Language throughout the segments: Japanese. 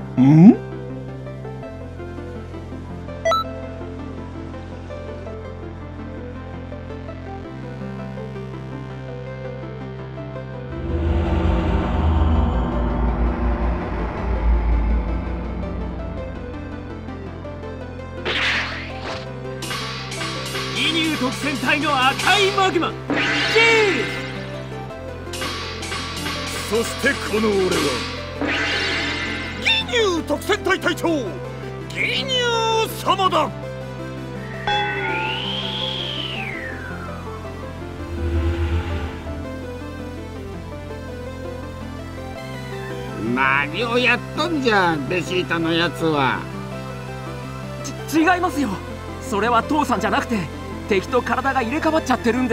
ん？ ギニュー特戦隊の赤いマグマ、G！ そしてこの俺はギニュー特戦隊隊長ギニュー様だ。 何をやっとんじゃベジータのやつは。 違いますよ。それは父さんじゃなくて敵と体が入れ替わっちゃってるんです。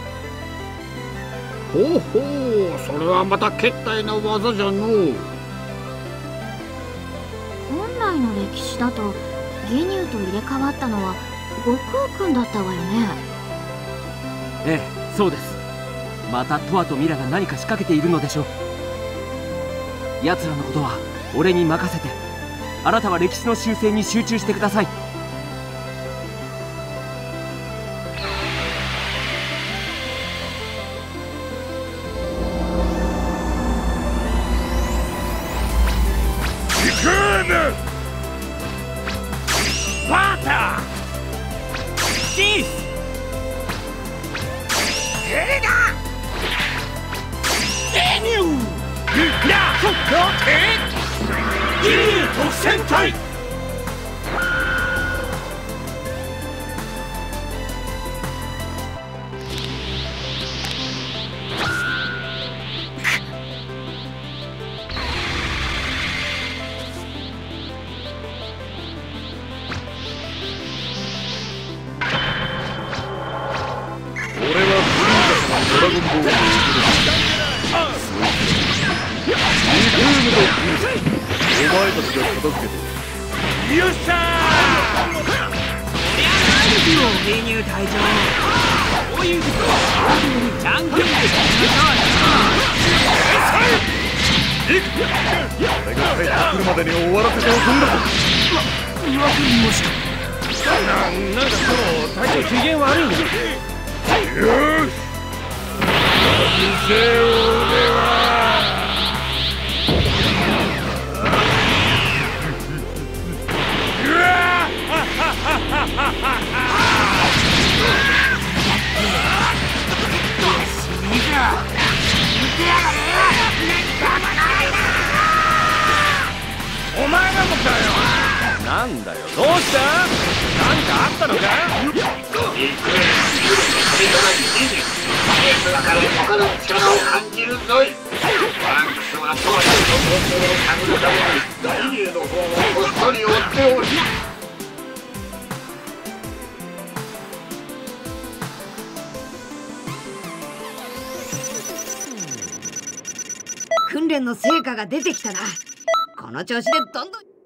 ほうほう、それはまたけったいな技じゃのう。 本来の歴史だとギニューと入れ替わったのは悟空くんだったわよね。 ええ、そうです。またトアとミラが何か仕掛けているのでしょう。奴らのことは俺に任せて、あなたは歴史の修正に集中してください。 スパータキースヘガギニューやっギニュー特戦隊。俺はフリーザ様のドラゴンボールを作るリブームとお前たちが片付けて。よっしゃー。 そりゃないですよ、ギニュー隊長。こういう時はじゃんけんで決めましょうよ。 俺が帰ってくるまでに終わらせておくんだぞ。 わかりました。 なんか今日隊長機嫌悪いな。よし、見せよ俺は。うわお前らもかよ。なんだよ、どうした？なんかあったのか？ 他の力を感じるぞい。ワンクスは当時の本当を探るためにギニューの方をこっそり追っており。 訓練の成果が出てきたな。この調子でどんどん